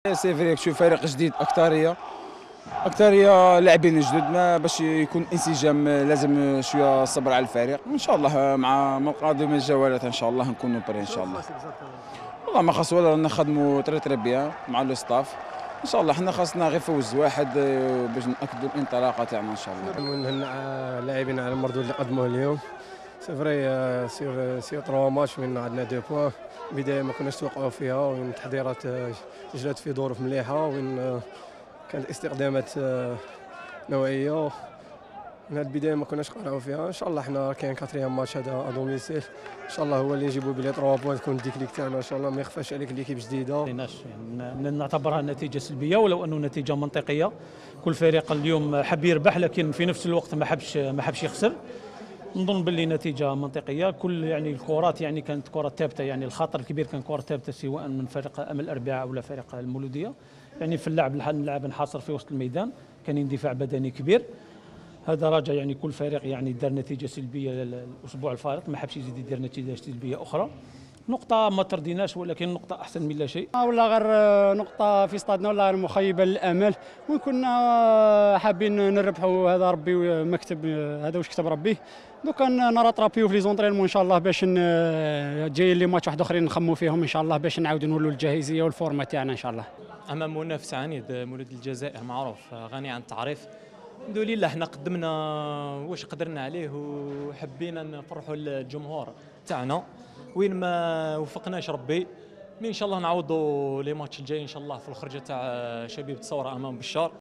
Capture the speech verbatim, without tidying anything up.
سي فري تشوف فريق جديد، اكثريه اكثريه لاعبين جدد، ما باش يكون انسجام لازم شويه صبر على الفريق. ان شاء الله مع من قادم الجولات ان شاء الله نكونوا بري ان شاء الله. والله ما خاص والله نخدموا تري تري بيان مع لو ستاف ان شاء الله. حنا خاصنا غير فوز واحد باش ناكدوا الانطلاقه تاعنا ان شاء الله. نهنئ اللاعبين على المردود اللي قدموه اليوم. سي فري سير سير تروا ماتش وين عندنا دو بوان. بدايه ما كناش توقعوا فيها، وين التحضيرات جات في ظروف مليحه، وين كانت استخدامات نوعيه. من البدايه ما كناش قرعوا فيها. ان شاء الله حنا كاين كاتريام ماتش هذا ادوميسيل، ان شاء الله هو اللي نجيبوا بلي ثلاثة بوان، تكون الديكليك تاعنا ان شاء الله ما يخفاش عليك ليكيب جديده. يعني نعتبرها نتيجه سلبيه ولو انه نتيجه منطقيه. كل فريق اليوم حب يربح، لكن في نفس الوقت ما حبش ما حبش يخسر. نظن باللي نتيجه منطقيه. كل يعني الكرات يعني كانت كره ثابته، يعني الخطر الكبير كان كره ثابته سواء من فريق امل الاربعاء ولا فريق المولوديه. يعني في اللعب اللاعب انحصر في وسط الميدان، كان اندفاع بدني كبير. هذا راجع يعني كل فريق يعني دار نتيجه سلبيه الاسبوع الفارط، ما حبش يزيد يدير نتيجه سلبيه اخرى. نقطة ما ترضيناش، ولكن نقطة أحسن من لا شيء. ولا غير نقطة في استادنا ولا غير مخيبة للآمال، وكنا حابين نربحوا. هذا ربي مكتب، هذا واش كتب ربي. دوكا نراترابيو في لي زونطرينمون ان شاء الله، باش جايين لي ماتش واحد اخرين نخمو فيهم ان شاء الله، باش نعاودوا نولوا الجاهزية والفورمه تاعنا ان شاء الله. امام منافس عنيد مولود الجزائر معروف غني عن التعريف. الحمد لله حنا قدمنا واش قدرنا عليه، وحبينا نفرحوا الجمهور تاعنا. وين ما وفقناش ربي، ان شاء الله نعوضوا لي ماتش الجاي ان شاء الله في الخرجه تاع شبيبه الثوره امام بشار.